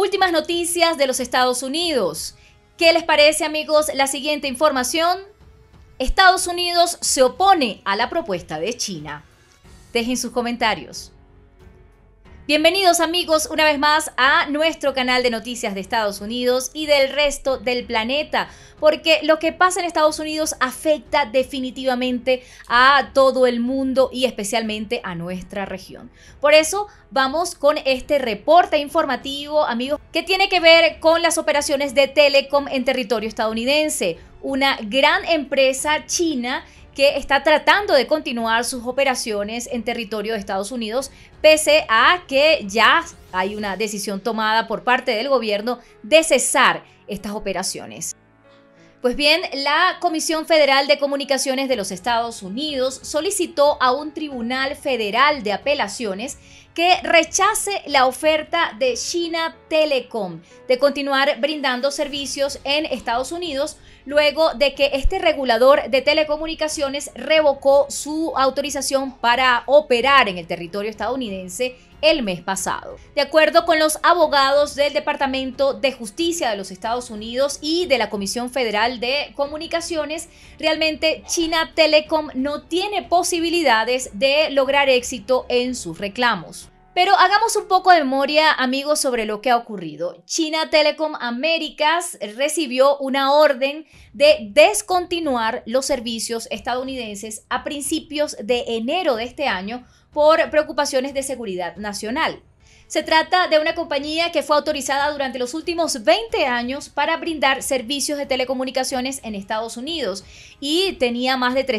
Últimas noticias de los Estados Unidos. ¿Qué les parece, amigos, la siguiente información? Estados Unidos se opone a la propuesta de China. Dejen sus comentarios. Bienvenidos, amigos, una vez más a nuestro canal de noticias de Estados Unidos y del resto del planeta, porque lo que pasa en Estados Unidos afecta definitivamente a todo el mundo y especialmente a nuestra región. Por eso vamos con este reporte informativo, amigos, que tiene que ver con las operaciones de Telecom en territorio estadounidense. Una gran empresa china que está tratando de continuar sus operaciones en territorio de Estados Unidos, pese a que ya hay una decisión tomada por parte del gobierno de cesar estas operaciones. Pues bien, la Comisión Federal de Comunicaciones de los Estados Unidos solicitó a un tribunal federal de apelaciones que rechace la oferta de China Telecom de continuar brindando servicios en Estados Unidos luego de que este regulador de telecomunicaciones revocó su autorización para operar en el territorio estadounidense el mes pasado. De acuerdo con los abogados del Departamento de Justicia de los Estados Unidos y de la Comisión Federal de Comunicaciones, realmente China Telecom no tiene posibilidades de lograr éxito en sus reclamos. Pero hagamos un poco de memoria, amigos, sobre lo que ha ocurrido. China Telecom Américas recibió una orden de descontinuar los servicios estadounidenses a principios de enero de este año por preocupaciones de seguridad nacional. Se trata de una compañía que fue autorizada durante los últimos 20 años para brindar servicios de telecomunicaciones en Estados Unidos y tenía más de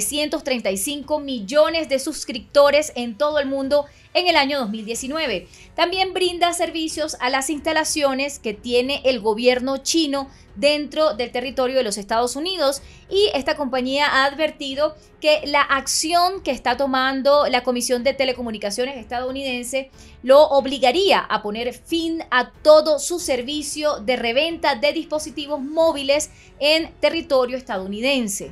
335 millones de suscriptores en todo el mundo en el año 2019. También brinda servicios a las instalaciones que tiene el gobierno chino dentro del territorio de los Estados Unidos, y esta compañía ha advertido que la acción que está tomando la Comisión de Telecomunicaciones estadounidense lo obligaría a poner fin a todo su servicio de reventa de dispositivos móviles en territorio estadounidense.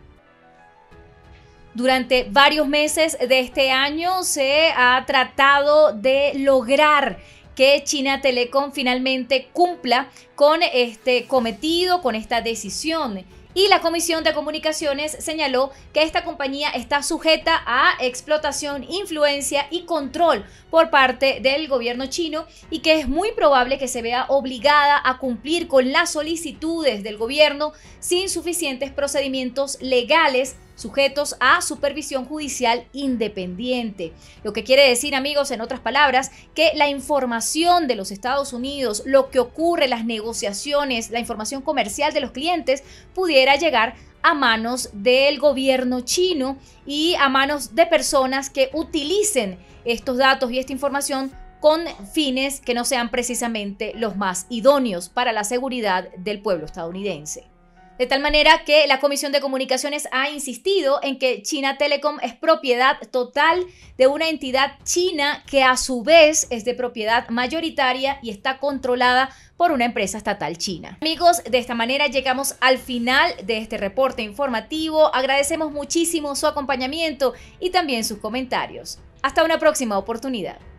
Durante varios meses de este año se ha tratado de lograr que China Telecom finalmente cumpla con este cometido, con esta decisión. Y la Comisión de Comunicaciones señaló que esta compañía está sujeta a explotación, influencia y control por parte del gobierno chino y que es muy probable que se vea obligada a cumplir con las solicitudes del gobierno sin suficientes procedimientos legales sujetos a supervisión judicial independiente. Lo que quiere decir, amigos, en otras palabras, que la información de los Estados Unidos, lo que ocurre, las negociaciones, la información comercial de los clientes pudiera llegar a manos del gobierno chino y a manos de personas que utilicen estos datos y esta información con fines que no sean precisamente los más idóneos para la seguridad del pueblo estadounidense. De tal manera que la Comisión de Comunicaciones ha insistido en que China Telecom es propiedad total de una entidad china que a su vez es de propiedad mayoritaria y está controlada por una empresa estatal china. Amigos, de esta manera llegamos al final de este reporte informativo. Agradecemos muchísimo su acompañamiento y también sus comentarios. Hasta una próxima oportunidad.